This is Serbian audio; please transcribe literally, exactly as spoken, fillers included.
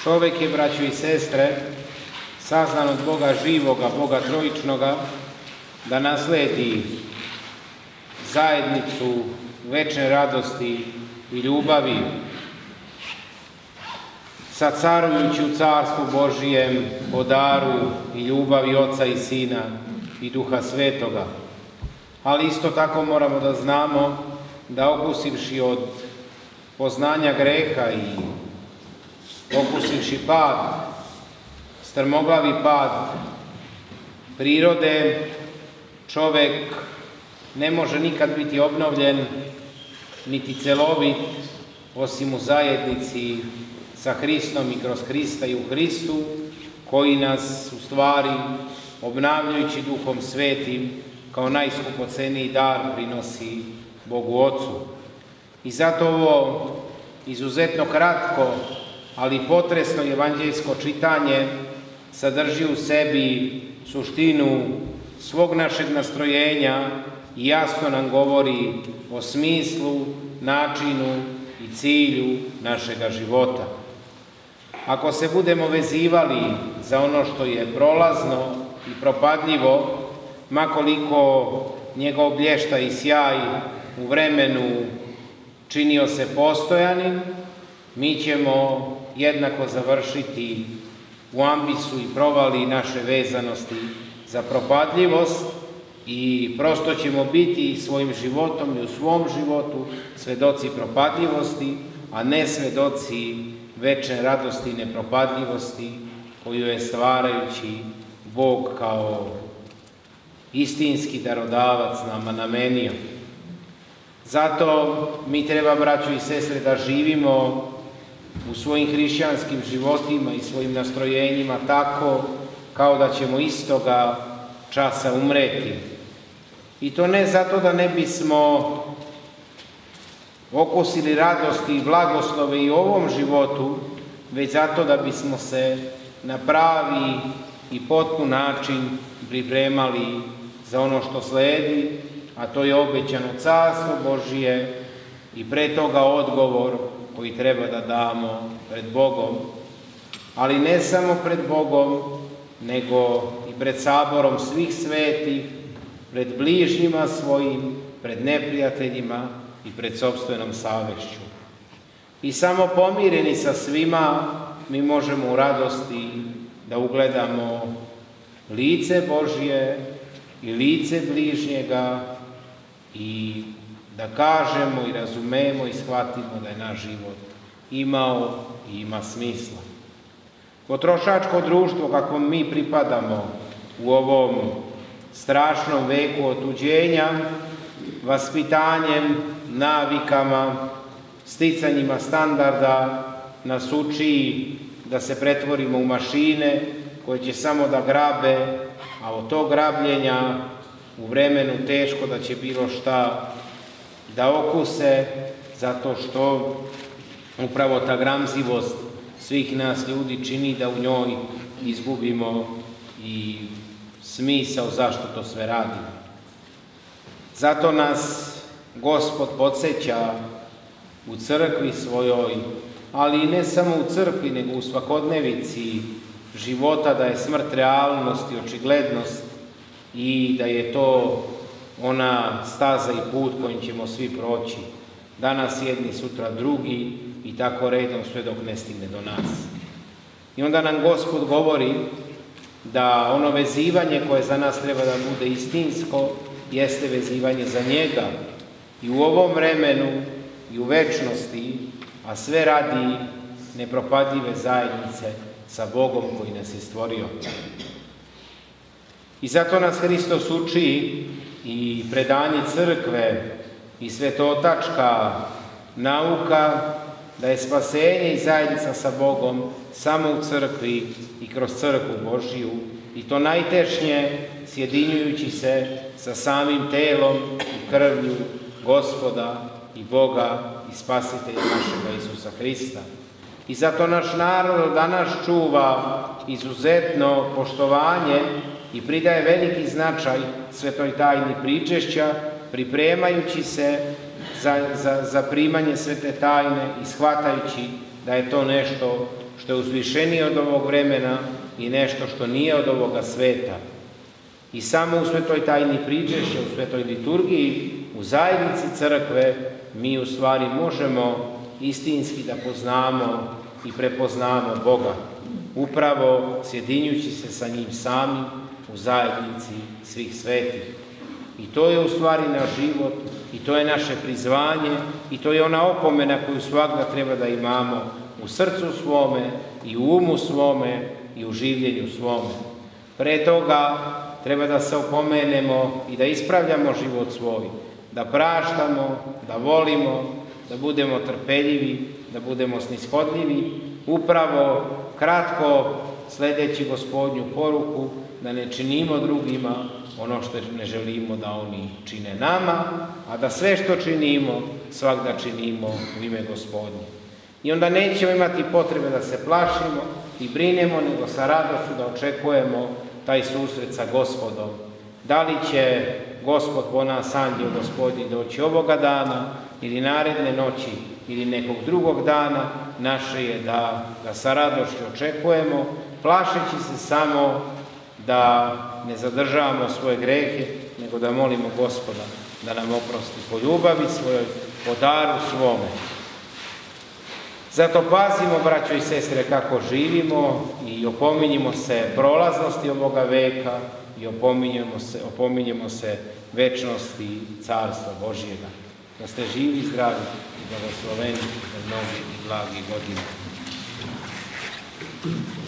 Čovek je, braćo i sestre, saznan od Boga živoga, Boga trojičnoga, da nasledi zajednicu večne radosti i ljubavi, sa carujući u Carstvu Božijem po daru i ljubavi Oca i Sina i Duha Svetoga. Ali isto tako moramo da znamo da okusivši od poznanja greha i okusivši pad, strmoglavi pad prirode, čovek ne može nikad biti obnovljen, niti celovit, osim u zajednici sa Hristom i kroz Hrista i u Hristu, koji nas u stvari, obnavljajući Duhom Svetim, kao najskupoceniji dar prinosi Bogu Ocu. I zato ovo izuzetno kratko, ali potresno evanđeljsko čitanje sadrži u sebi suštinu svog našeg nastrojenja i jasno nam govori o smislu, načinu i cilju našega života. Ako se budemo vezivali za ono što je prolazno i propadljivo, makoliko njegov blješta i sjaj u vremenu činio se postojanim, mi ćemo jednako završiti u ambisu i provali naše vezanosti za propadljivost i prosto ćemo biti svojim životom i u svom životu svedoci propadljivosti, a ne svedoci večne radosti i nepropadljivosti koju je stvarajući Bog kao istinski darodavac nama namenio. Zato mi treba, braćo i sestre, da živimo u svojim hrišćanskim životima i svojim nastrojenjima tako kao da ćemo istoga časa umreti. I to ne zato da ne bismo okusili radosti i blagoslove i u ovom životu, već zato da bismo se na pravi i potpun način pripremali za ono što sledi, a to je obećano Carstvo Božije i pre toga odgovor koji treba da damo pred Bogom, ali ne samo pred Bogom, nego i pred saborom svih svetih, pred bližnjima svojim, pred neprijateljima i pred sopstvenom savešću. I samo pomireni sa svima mi možemo u radosti da ugledamo lice Božje i lice bližnjega i da kažemo i razumemo i shvatimo da je naš život imao i ima smisla. Potrošačko društvo kako mi pripadamo u ovom strašnom veku otuđenja, vaspitanjem, navikama, sticanjima standarda nas uči da se pretvorimo u mašine koje će samo da grabe, a od tog grabljenja u vremenu teško da će bilo šta da okuse, zato što upravo ta gramzivost svih nas ljudi čini da u njoj izgubimo i smisao zašto to sve radimo. Zato nas Gospod podsjeća u crkvi svojoj, ali i ne samo u crkvi, nego u svakodnevici života, da je smrt realnost i očiglednost i da je to ona staza i put kojim ćemo svi proći. Danas jedni, sutra drugi i tako redom sve dok ne stigne do nas. I onda nam Gospod govori da ono vezivanje koje za nas treba da bude istinsko jeste vezivanje za njega i u ovom vremenu i u večnosti, a sve radi nepropadljive zajednice sa Bogom koji nas je stvorio. I zato nas Hristos uči i predanje crkve i svetotačka nauka da je spasenje i zajednica sa Bogom samo u crkvi i kroz crkvu Božiju, i to najtešnje sjedinjujući se sa samim telom i krvlju Gospoda i Boga i Spasitelja našega Isusa Hrista. I zato naš narod danas čuva izuzetno poštovanje i pridaje veliki značaj svetoj tajni pričešća, pripremajući se za, za, za primanje svete tajne i shvatajući da je to nešto što je uzvišenije od ovog vremena i nešto što nije od ovoga sveta. I samo u svetoj tajni pričešća, u svetoj liturgiji, u zajednici crkve, mi u stvari možemo istinski da poznamo i prepoznamo Boga, upravo sjedinjujući se sa njim samim u zajednici svih svetih. I to je u stvari naš život, i to je naše prizvanje, i to je ona opomena koju svakda treba da imamo u srcu svome, i u umu svome, i u življenju svome. Pre toga treba da se opomenemo i da ispravljamo život svoj, da praštamo, da volimo, da budemo trpeljivi, da budemo snishodljivi, upravo kratko sledeći Gospodnju poruku, da ne činimo drugima ono što ne želimo da oni čine nama, a da sve što činimo, svakda činimo u ime Gospodnje. I onda nećemo imati potrebe da se plašimo i brinemo, nego sa radošću da očekujemo taj susret sa Gospodom. Da li će Gospod po nas, anđeo Gospodnji, doći ovoga dana ili naredne noći ili nekog drugog dana, naše je da ga sa radošću očekujemo, plašeći se samo da ne zadržavamo svoje grehe, nego da molimo Gospoda da nam oprosti po ljubavi svojoj, po daru svome. Zato pazimo, braćo i sestre, kako živimo i opominjemo se prolaznosti ovoga veka i opominjemo se, opominjemo se večnosti Carstva Božjega. Da ste živi, zdravi i blagosloveni za mnogi i blagi godine.